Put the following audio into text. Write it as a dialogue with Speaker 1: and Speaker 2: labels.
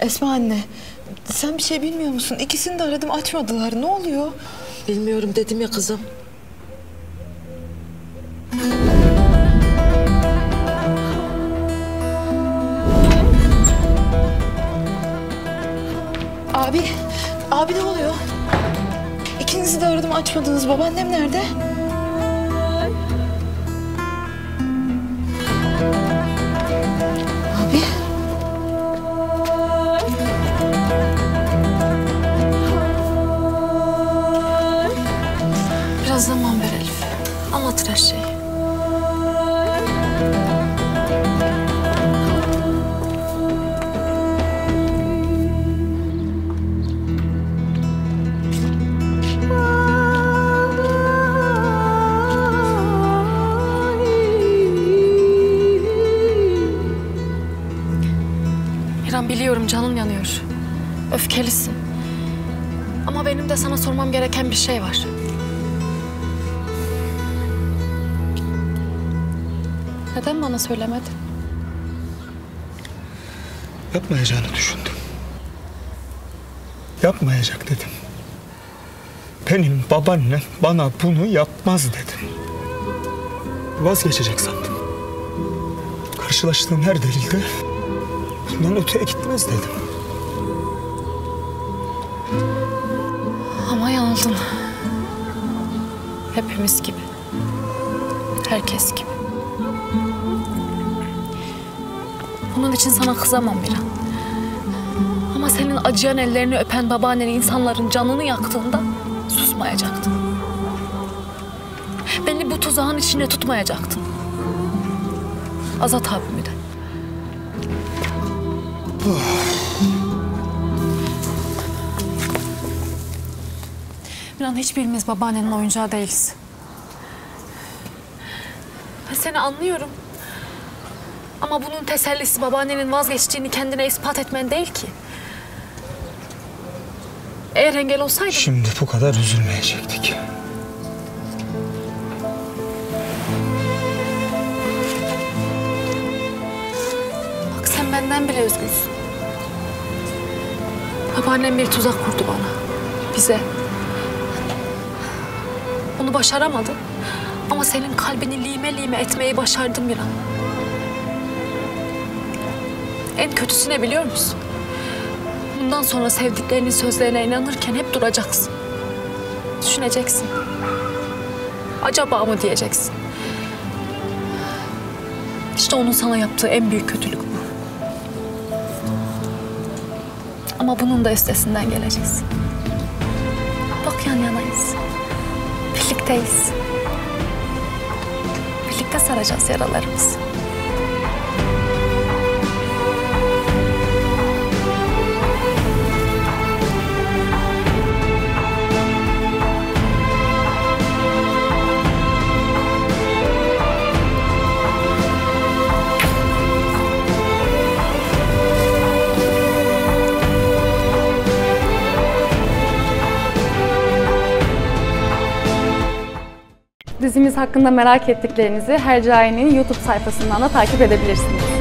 Speaker 1: Esma anne, sen bir şey bilmiyor musun? İkisini de aradım, açmadılar. Ne oluyor?
Speaker 2: Bilmiyorum dedim ya kızım.
Speaker 1: Abi ne oluyor? İkinizi de aradım, açmadınız. Babaannem nerede? Abi.
Speaker 3: Biraz zaman ver Elif. Anlatır her şeyi. İrem, biliyorum canın yanıyor. Öfkelisin. Ama benim de sana sormam gereken bir şey var. Neden bana söylemedin?
Speaker 4: Yapmayacağını düşündüm. Yapmayacak dedim. Benim babaannem bana bunu yapmaz dedim. Vazgeçecek sandım. Karşılaştığım her delilde bundan öteye gitmez dedim.
Speaker 3: Ama yanıldım. Hepimiz gibi. Herkes gibi. Bunun için sana kızamam Miran. Ama senin acıyan ellerini öpen babaannen insanların canını yaktığında susmayacaktın. Beni bu tuzağın içinde tutmayacaktın. Azat abimi de. Miran, hiçbirimiz babaannenin oyuncağı değiliz. Ben seni anlıyorum. Ama bunun tesellisi babaannenin vazgeçtiğini kendine ispat etmen değil ki. Eğer engel olsaydın...
Speaker 4: Şimdi bu kadar üzülmeyecektik.
Speaker 3: Bak, sen benden bile üzgünsün. Babaannem bir tuzak kurdu bana. Bize. Onu başaramadı. Ama senin kalbini lime lime etmeyi başardım bir an. En kötüsü ne biliyor musun? Bundan sonra sevdiklerinin sözlerine inanırken hep duracaksın. Düşüneceksin. Acaba mı diyeceksin? İşte onun sana yaptığı en büyük kötülük bu. Ama bunun da üstesinden geleceğiz. Bak, yan yanayız. Birlikteyiz. Birlikte saracağız yaralarımızı.
Speaker 5: Dizimiz hakkında merak ettiklerinizi Hercai'nin YouTube sayfasından da takip edebilirsiniz.